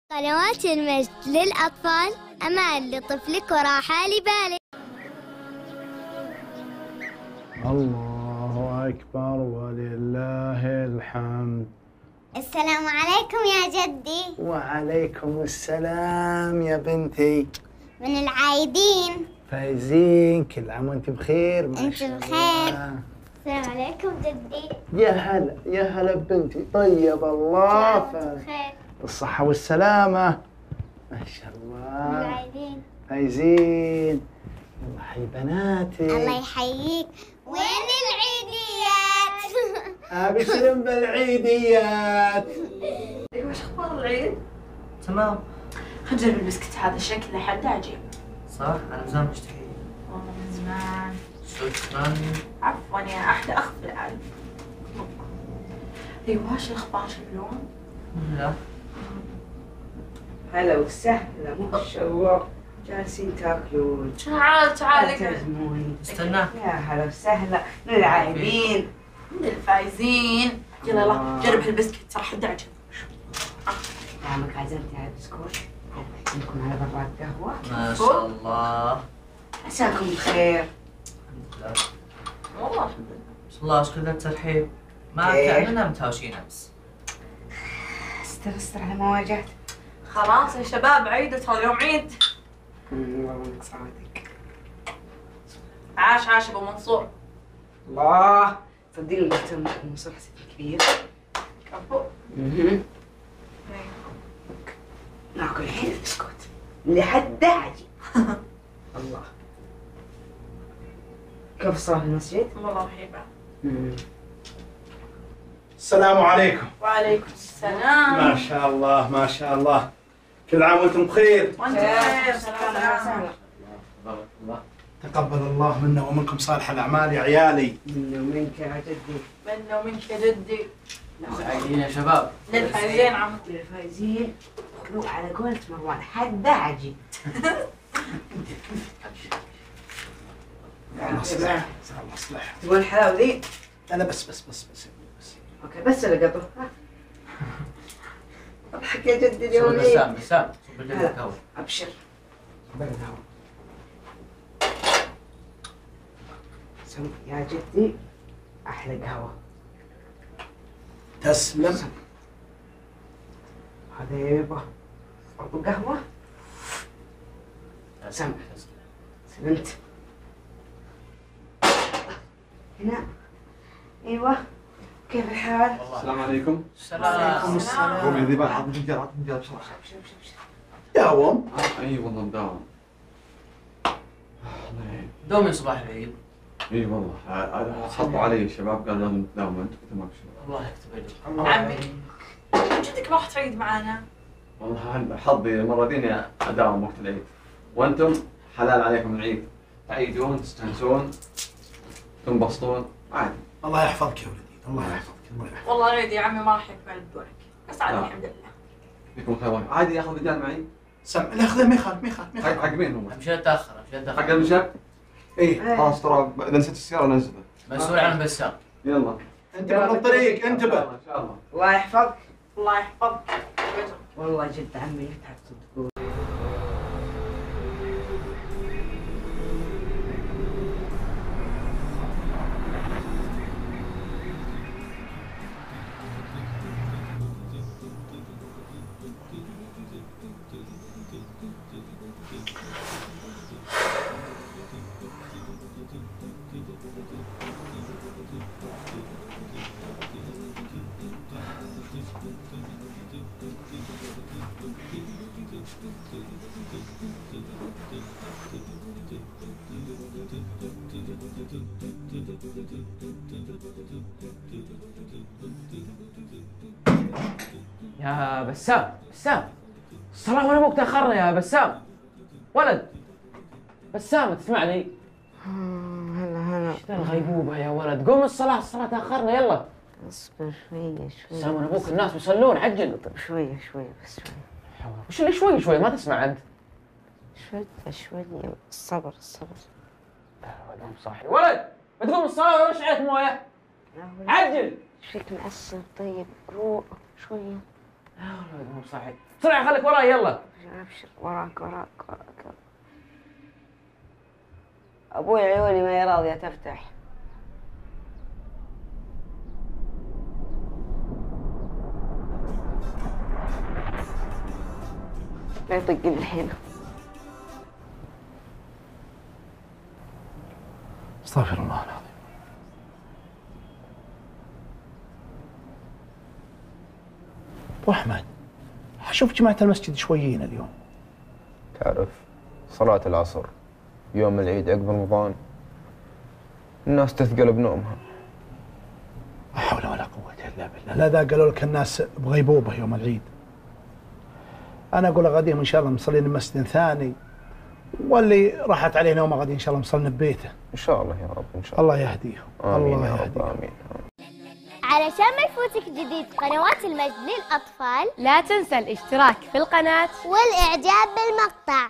قنوات المجد للأطفال، أمان لطفلك وراحة لبالك. الله أكبر ولله الحمد. السلام عليكم يا جدي. وعليكم السلام يا بنتي. من العايدين. فايزين، كل عام وانت بخير. ما شاء انت بخير. الله. السلام عليكم جدي. يا هلا يا هلا ببنتي، طيب الله بخير. بالصحة والسلامة. ما شاء الله. من العايدين. فايزين، الله يحيي بناتي. الله يحييك. وين العيديات؟ ابشرن بالعيديات. ايوه، وش اخبار العيد؟ تمام. خل نجرب البسكت هذا، شكله حد عجيب. صح؟ أنا من زمان مشتهي. والله من زمان. شكراً. عفواً يا أحلى أخ في العالم. ايوه، وش الأخبار؟ شكلهم؟ لا. هلا وسهلا، ما شاء الله. جالسين تاكلون؟ تعال تعال تعزموني. استنى. يا هلا وسهلا، من العايدين. من الفايزين. يلا يلا جرب هالبسكت، ترى حد عجب. دامك عزمتي على البسكوت، عندكم على براد قهوة. ما شاء الله. عساكم بخير. الحمد لله. والله الحمد لله. ما شاء الله، ايش كذا الترحيب؟ ما إيه. كأننا متهاوشين أمس. استر على ما واجهت. خلاص يا شباب، عيد، ترى اليوم عيد. والله انك صادق. عاش عاش ابو منصور. الله، صدقني قلت لكم منصور حسيت كبير. كفو. ناكل الحين البسكوت اللي حده عجيب. الله، كيف صار في المسجد؟ والله رهيبة. السلام عليكم. وعليكم السلام. ما شاء الله ما شاء الله، كل عام وانتم بخير. وانت بخير. سلام. بارك الله. تقبل الله منا ومنكم صالح الاعمال يا عيالي. مني ومنك يا جدي. منا ومنك يا جدي. سعيدين يا شباب. للفايزين عم. للفايزين، كلوا على قولة مروان حده عجيب. الله يصلح الله يصلح. تبغون الحلاوة ذي؟ لا لا، بس اوكي، بس اللي قطو. اضحك يا جدي اليوم. بسام بسام، صب لي هلا. القهوة. ابشر. سم يا جدي، احلى قهوة. تسلم. هذا يبا برضو قهوة. سم. سلمت. هنا. ايوه، كيف الحال؟ السلام عليكم. السلام. قومي ذي بقى، عطني فنجان بسرعة. ابشر ابشر ابشر. داوم. اي والله مداوم. الله يعين. دومي صباح العيد. اي والله، حطوا علي الشباب قالوا لازم تداوم انت، قلت ما في. الله يكتب اجرك. عمي، جدك راح تعيد معانا. والله حظي المرة ذي اداوم وقت العيد، وانتم حلال عليكم العيد، تعيدون تستانسون تنبسطون عادي. الله يحفظك يا ولدي، الله يحفظك الله يحفظك. والله عيد يا عمي، ما راح يكمل بدونك، بس عادي الحمد لله. فيكم خير. عادي اخذ رجال معي. سم لا خذه، ما يخالف حق مين هم؟ امشي تاخر امشي حق تاخر. المشاب؟ ايه خلاص، ترى اذا نسيت السيارة نزلها. مسؤول عن بسام. يلا. انتبه للطريق، انتبه. ان شاء الله. الله يحفظك. الله يحفظك. والله جد عمي تعبت تقول. يا بسام بسام، الصلاة وين ابوك تاخرنا يا بسام؟ ولد بسام تسمعني؟ هلا ايش ذا الغيبوبة يا ولد؟ قوم الصلاة تاخرنا يلا. اصبر شوية بسام وين ابوك؟ الناس بيصلون عجل. طيب شوية بس شوية. وش اللي شوي ما تسمع انت؟ شوية الصبر. لا ولد صاحي ولد، بتقوم الصلاة ولا وش عليك مويه؟ عجل. ايش فيك معصب؟ طيب روق شوية. مو صحيح. بسرعة خليك وراي يلا. ابشر وراك. ابوي عيوني ما هي راضية تفتح. لا يطقني الحين. استغفر الله العظيم. ابو احمد، اشوف جماعة المسجد شويين اليوم. تعرف صلاة العصر يوم العيد عقب رمضان الناس تثقل بنومها. لا حول ولا قوة الا بالله. لا ذا قالوا لك الناس بغيبوبة يوم العيد. انا اقول غاديهم ان شاء الله مصلين بمسجد ثاني، واللي راحت عليه نومه غادي ان شاء الله مصلين ببيته. ان شاء الله يا رب ان شاء الله. الله يهديهم. امين الله يا رب يهديهم. امين. علشان ما يفوتك جديد قنوات المجد للأطفال، لا تنسى الاشتراك في القناة والإعجاب بالمقطع.